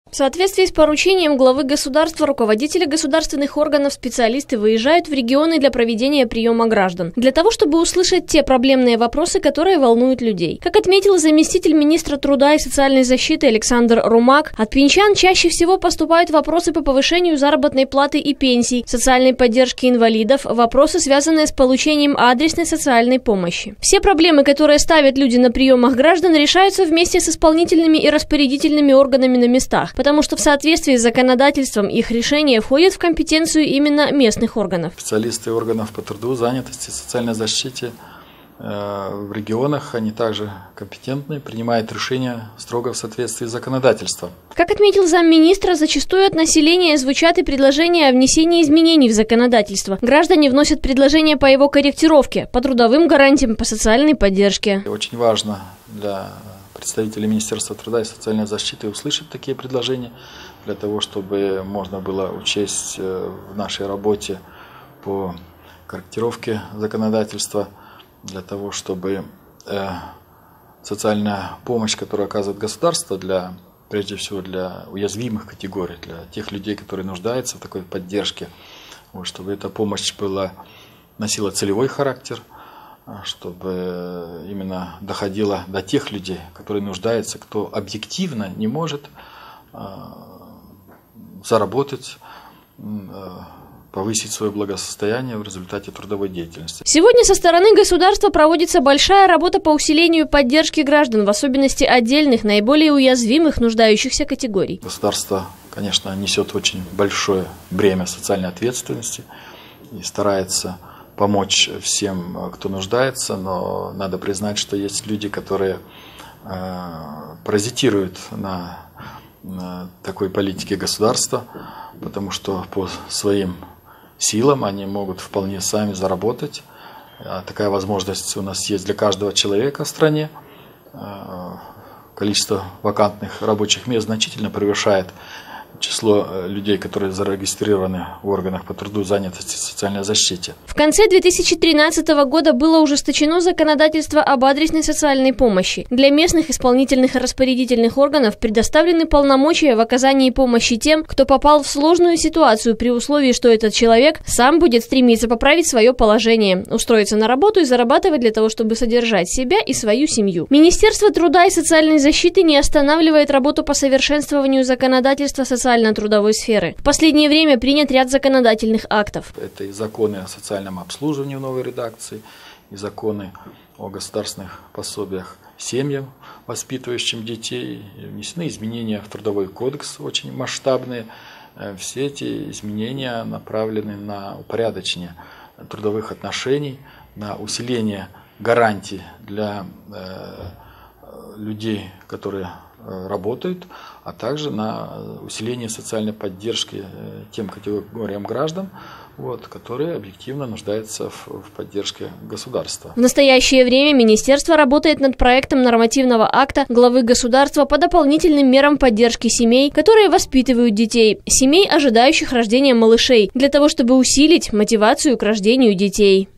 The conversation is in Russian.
В соответствии с поручением главы государства, руководители государственных органов, специалисты выезжают в регионы для проведения приема граждан, для того, чтобы услышать те проблемные вопросы, которые волнуют людей. Как отметил заместитель министра труда и социальной защиты Александр Румак, от пенчан чаще всего поступают вопросы по повышению заработной платы и пенсий, социальной поддержки инвалидов, вопросы, связанные с получением адресной социальной помощи. Все проблемы, которые ставят люди на приемах граждан, решаются вместе с исполнительными и распорядительными органами на местах, потому что в соответствии с законодательством их решения входят в компетенцию именно местных органов. Специалисты органов по труду, занятости, социальной защите в регионах, они также компетентны, принимают решения строго в соответствии с законодательством. Как отметил замминистра, зачастую от населения звучат и предложения о внесении изменений в законодательство. Граждане вносят предложения по его корректировке, по трудовым гарантиям, по социальной поддержке. Очень важно для представителей Министерства труда и социальной защиты услышать такие предложения, для того, чтобы можно было учесть в нашей работе по корректировке законодательства, для того, чтобы социальная помощь, которую оказывает государство, прежде всего для уязвимых категорий, для тех людей, которые нуждаются в такой поддержке, чтобы эта помощь носила целевой характер, чтобы именно доходила до тех людей, которые нуждаются, кто объективно не может заработать, повысить свое благосостояние в результате трудовой деятельности. Сегодня со стороны государства проводится большая работа по усилению поддержки граждан, в особенности отдельных, наиболее уязвимых, нуждающихся категорий. Государство, конечно, несет очень большое бремя социальной ответственности и старается помочь всем, кто нуждается, но надо признать, что есть люди, которые паразитируют на такой политике государства, потому что по своим силам они могут вполне сами заработать. Такая возможность у нас есть для каждого человека в стране. Количество вакантных рабочих мест значительно превышает число людей, которые зарегистрированы в органах по труду, занятости и социальной защите. В конце 2013 года было ужесточено законодательство об адресной социальной помощи. Для местных исполнительных и распорядительных органов предоставлены полномочия в оказании помощи тем, кто попал в сложную ситуацию, при условии, что этот человек сам будет стремиться поправить свое положение, устроиться на работу и зарабатывать для того, чтобы содержать себя и свою семью. Министерство труда и социальной защиты не останавливает работу по совершенствованию законодательства социально-трудовой сферы. В последнее время принят ряд законодательных актов. Это и законы о социальном обслуживании в новой редакции, и законы о государственных пособиях семьям, воспитывающим детей. И внесены изменения в Трудовой кодекс, очень масштабные. Все эти изменения направлены на упорядочение трудовых отношений, на усиление гарантий для людей, которые работают, а также на усиление социальной поддержки тем категориям граждан, которые объективно нуждаются в поддержке государства. В настоящее время министерство работает над проектом нормативного акта главы государства по дополнительным мерам поддержки семей, которые воспитывают детей, семей, ожидающих рождения малышей, для того, чтобы усилить мотивацию к рождению детей.